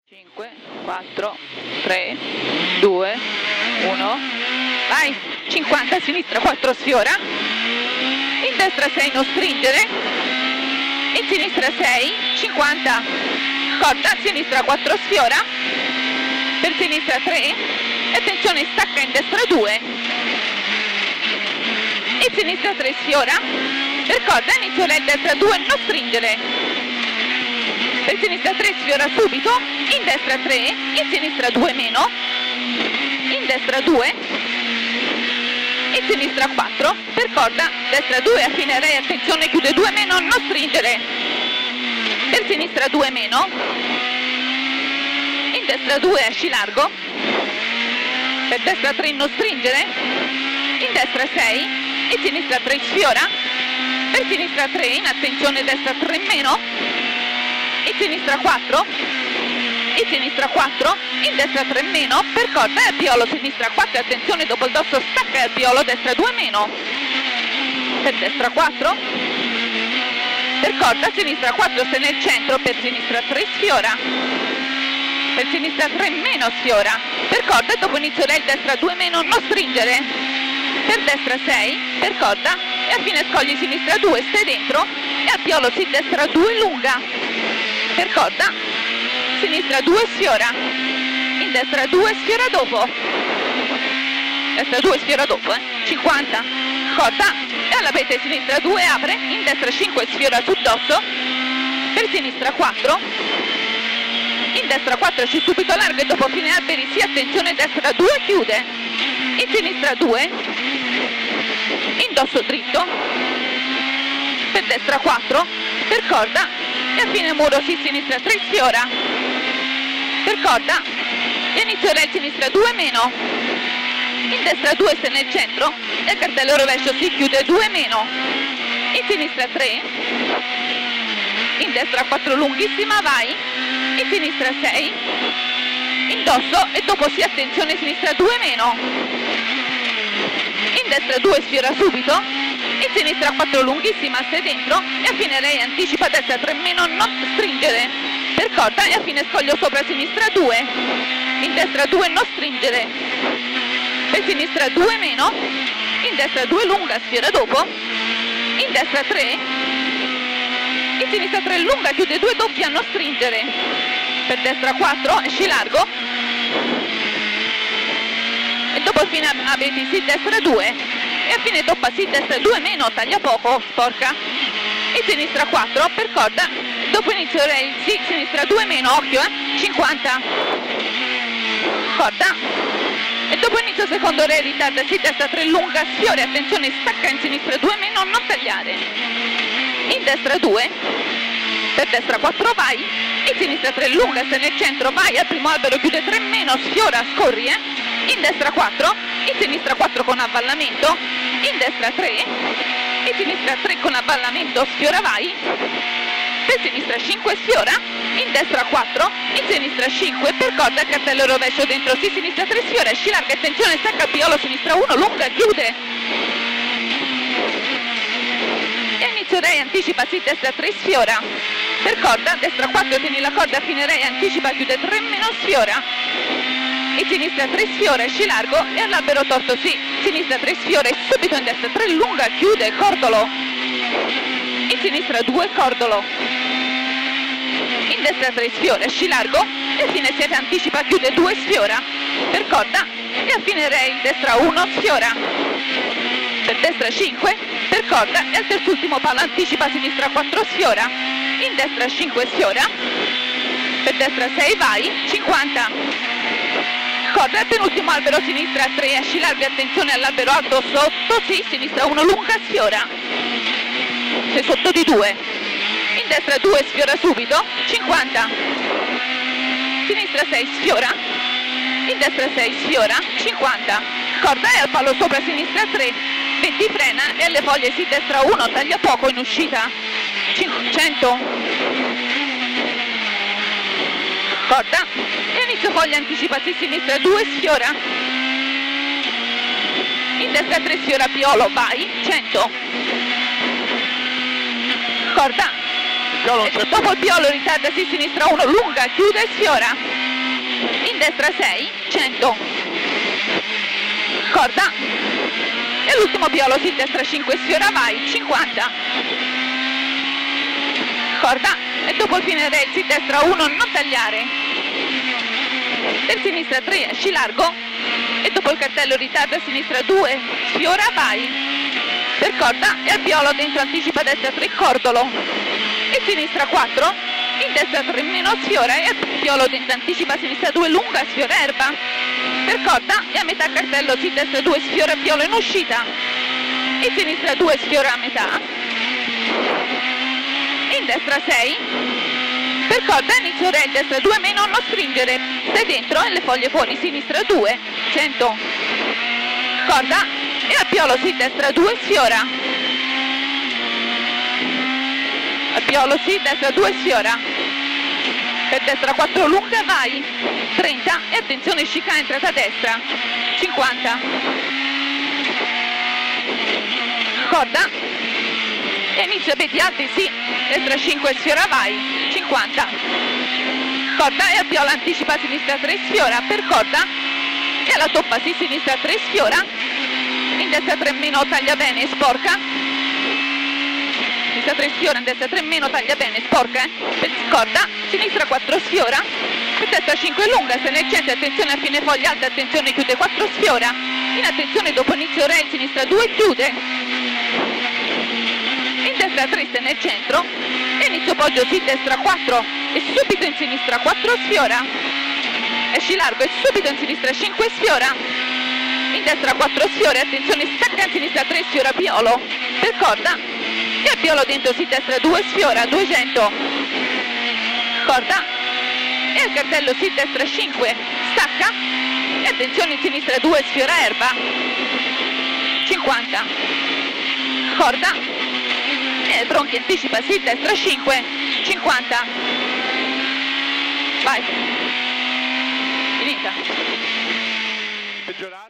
5, 4, 3, 2, 1, vai, 50, a sinistra 4 sfiora, in destra 6 non stringere, in sinistra 6, 50, corta, a sinistra 4 sfiora, per sinistra 3, e attenzione stacca in destra 2, in sinistra 3 sfiora, per corda, inizio lei destra 2, non stringere. Per sinistra 3 sfiora subito, in destra 3, in sinistra 2 meno, in destra 2, in sinistra 4, per corda, destra 2, a fine re, attenzione, chiude 2 meno, non stringere, per sinistra 2 meno, in destra 2 esci largo, per destra 3 non stringere, in destra 6, in sinistra 3 sfiora, per sinistra 3, in attenzione destra 3 meno, in sinistra 4, in sinistra 4, in destra 3 meno, per corda e alpiolo sinistra 4, attenzione dopo il dosso stacca e alpiolo destra 2 meno, per destra 4, per corda sinistra 4 sta nel centro, per sinistra 3 sfiora, per sinistra 3 meno sfiora, per corda e dopo inizio lei destra 2 meno, non stringere, per destra 6, per corda e a fine scogli sinistra 2, stai dentro e alpiolo si destra 2 lunga. Per corda, sinistra 2 sfiora, in destra 2 sfiora dopo, destra 2 sfiora dopo, 50, corda, e alla pete sinistra 2 apre, in destra 5 sfiora sul dosso, per sinistra 4, in destra 4 esci subito largo e dopo fine alberi sì, attenzione, destra 2 chiude, in sinistra 2, in dosso dritto, per destra 4, per corda, e a fine muro sì, sinistra 3 sfiora, per corda, e inizio re sinistra 2 meno, in destra 2 sta nel centro, e il cartello rovescio si chiude 2 meno, in sinistra 3, in destra 4 lunghissima, vai, in sinistra 6, in dosso, e dopo sì, attenzione, sinistra 2 meno, in destra 2 sfiora subito, in sinistra 4 lunghissima, stai dentro e a fine lei anticipa destra 3 meno, non stringere, per corda e a fine scoglio sopra sinistra 2, in destra 2 non stringere, per sinistra 2 meno, in destra 2 lunga, sfiora dopo, in destra 3, in sinistra 3 lunga, chiude 2 doppia, non stringere, per destra 4, esci largo, e dopo il fine abeti sì destra 2, e a fine toppa sì destra 2 meno, taglia poco, sporca, in sinistra 4, per corda, dopo inizio rail sì, sinistra 2 meno, occhio 50, corda, e dopo inizio secondo rail ritarda sì, destra 3 lunga, sfiore, attenzione, stacca in sinistra 2 meno, non tagliare, in destra 2, per destra 4 vai, in sinistra 3 lunga, sta nel centro, vai, al primo albero chiude 3 meno, sfiora, scorri, in destra 4, in sinistra 4 con avvallamento, in destra 3, in sinistra 3 con avvallamento, sfiora vai, per sinistra 5 sfiora, in destra 4, in sinistra 5, per corda il cartello rovescio dentro, sì, sinistra 3 sfiora, esci larga, attenzione, stacca alpiolo, sinistra 1, lunga, chiude, e inizio re, anticipa, sì, destra 3 sfiora, per corda, destra 4, tieni la corda, fine re, anticipa, chiude 3 meno, sfiora, in sinistra 3 sfiora, esci largo e all'albero torto sì, sinistra 3 sfiora e subito in destra 3 lunga, chiude, cordolo, in sinistra 2 cordolo, in destra 3 sfiora, esci largo e a fine 7 anticipa, chiude 2 sfiora, per corda e a fine re in destra 1 sfiora, per destra 5, per corda e al terzultimo palo anticipa, sinistra 4 sfiora, in destra 5 sfiora, per destra 6 vai, 50, corda al penultimo albero sinistra 3, esci largo, attenzione all'albero alto sotto, sì, sinistra 1 lunga, sfiora, sei sotto di 2, in destra 2 sfiora subito, 50, sinistra 6 sfiora, in destra 6 sfiora, 50, corda e al palo sopra sinistra 3, 20 frena e alle foglie sì, destra 1, taglia poco in uscita, 100, corda e inizio foglia, anticipa sì, sinistra 2 sfiora, in destra 3 sfiora piolo, vai, 100, corda E dopo il piolo ritarda si sinistra 1, lunga, chiude e sfiora. In destra 6, 100. Corda. E l'ultimo piolo si destra 5, sfiora, vai, 50. Corda. E dopo il fine rail si destra 1, non tagliare. Per sinistra 3, esci largo. E dopo il cartello ritarda a sinistra 2, sfiora, vai. Per corda e al piolo dentro anticipa destra 3, cordolo. E sinistra 4, in destra 3 meno, sfiora e al piolo dentro anticipa a sinistra 2, lunga, sfiora erba. Per corda e a metà cartello si destra 2, sfiora piolo in uscita. E sinistra 2, sfiora a metà. In destra 6. Per corda inizio rail, destra 2 meno, non stringere. Stai dentro e le foglie fuori, sinistra 2, 100. Corda e al piolo si destra 2, sfiora. Al piolo si destra 2, sfiora. Per destra 4, lunga, vai. 30 e attenzione, chicane, entrata a destra. 50. Corda. E inizia vedi alti, sì. Destra 5, sfiora, vai. 50. Corda e al piolo anticipa a sinistra 3, sfiora. Per corda e alla toppa si sinistra 3, sfiora. In destra 3 meno, taglia bene, sporca. Sinistra 3 sfiora, in destra 3 meno, taglia bene, sporca. Per corda, sinistra 4 sfiora. Per destra 5 lunga, se nel centro, attenzione a fine foglia alta, attenzione, chiude 4, sfiora. In attenzione dopo inizio rail, sinistra 2, chiude. In destra 3 sta nel centro. E inizio poggio, sì, destra 4. E subito in sinistra 4, sfiora. Esci largo e subito in sinistra 5, sfiora. In destra 4, sfiora, attenzione, stacca in sinistra 3, sfiora piolo. Per corda. E al piolo dentro si destra 2, sfiora, 200. Corda. E al cartello si destra 5, stacca. E attenzione in sinistra 2, sfiora erba. 50. Corda. E tronchi anticipa, si destra 5, 50. Vai. Finita.